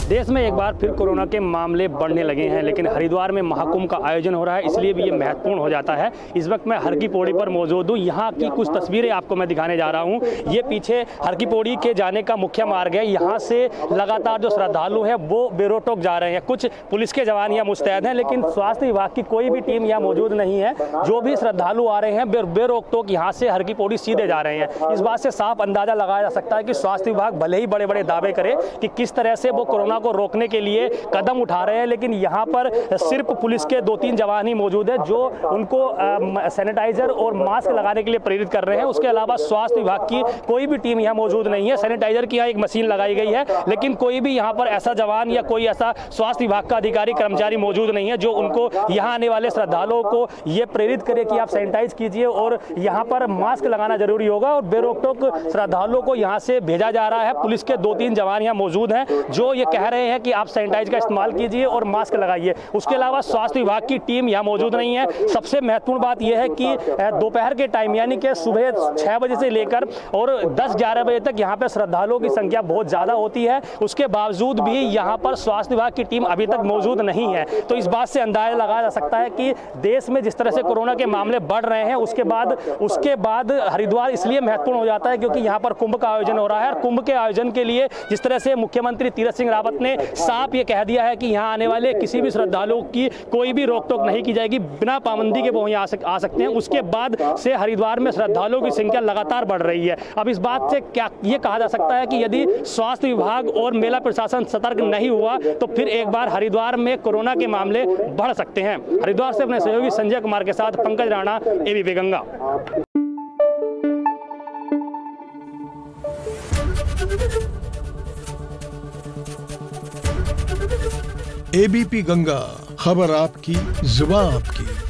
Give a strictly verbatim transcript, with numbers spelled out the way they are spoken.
देश में एक बार फिर कोरोना के मामले बढ़ने लगे हैं, लेकिन हरिद्वार में महाकुंभ का आयोजन हो रहा है, इसलिए भी ये महत्वपूर्ण हो जाता है। इस वक्त मैं हर की पौड़ी पर मौजूद हूँ। यहाँ की कुछ तस्वीरें आपको मैं दिखाने जा रहा हूँ। ये पीछे हर की पौड़ी के जाने का मुख्य मार्ग है। यहाँ से लगातार जो श्रद्धालु हैं वो बेरोक जा रहे हैं। कुछ पुलिस के जवान यहाँ मुस्तैद हैं, लेकिन स्वास्थ्य विभाग की कोई भी टीम यहाँ मौजूद नहीं है। जो भी श्रद्धालु आ रहे हैं बेरोक टोक यहाँ से हर की पौड़ी सीधे जा रहे हैं। इस बात से साफ अंदाजा लगाया जा सकता है कि स्वास्थ्य विभाग भले ही बड़े बड़े दावे करे कि किस तरह से वो कोरोना को रोकने के लिए कदम उठा रहे हैं, लेकिन यहाँ पर सिर्फ पुलिस के दो तीन जवान ही मौजूद है जो उनको सैनिटाइजर और मास्क लगाने के लिए प्रेरित कर रहे हैं। उसके अलावा स्वास्थ्य विभाग की कोई भी टीम यहाँ मौजूद नहीं है। सैनिटाइजर की यहाँ एक मशीन लगाई गई है, लेकिन कोई भी यहाँ पर ऐसा जवान या कोई ऐसा स्वास्थ्य विभाग का अधिकारी कर्मचारी मौजूद नहीं है जो उनको यहाँ आने वाले श्रद्धालुओं को ये प्रेरित करे कि आप सैनिटाइज कीजिए और यहाँ पर मास्क लगाना जरूरी होगा। और बेरोक टोक श्रद्धालुओं को यहाँ से भेजा जा रहा है। पुलिस के दो तीन जवान यहाँ मौजूद हैं जो ये कह रहे हैं कि आप सैनिटाइज का इस्तेमाल कीजिए और मास्क लगाइए। उसके अलावा स्वास्थ्य विभाग की टीम यहाँ मौजूद नहीं है। सबसे महत्वपूर्ण बात यह है कि दोपहर के टाइम यानी कि सुबह छः बजे से लेकर और दस ग्यारह बजे तक यहाँ पर श्रद्धालुओं की संख्या बहुत ज़्यादा होती है। उसके बावजूद भी यहाँ पर स्वास्थ्य विभाग की टीम अभी तक मौजूद नहीं है। तो इस बात से अंदाजा लगाया जा सकता है कि देश में जिस तरह से कोरोना के मामले बढ़ रहे हैं, उसके बाद उसके बाद हरिद्वार इसलिए महत्वपूर्ण हो जाता है क्योंकि यहाँ पर कुंभ का आयोजन हो रहा है। और कुंभ के आयोजन के लिए जिस तरह से मुख्यमंत्री तीरथ सिंह रावत ने साफ ये कह दिया है कि यहाँ आने वाले किसी भी श्रद्धालुओं की कोई भी रोक टोक नहीं की जाएगी, बिना पाबंदी के वो यहाँ आ, सक, आ सकते हैं। उसके बाद से हरिद्वार में श्रद्धालुओं की संख्या लगातार बढ़ रही है। अब इस बात से क्या ये कहा जा सकता है कि यदि स्वास्थ्य विभाग और मेला प्रशासन सतर्क नहीं हुआ तो फिर एक बार हरिद्वार में कोरोना के मामले बढ़ सकते हैं। हरिद्वार से अपने सहयोगी संजय कुमार के साथ पंकज राणा, एबीपी गंगा। एबीपी गंगा, खबर आपकी, जुबान आपकी।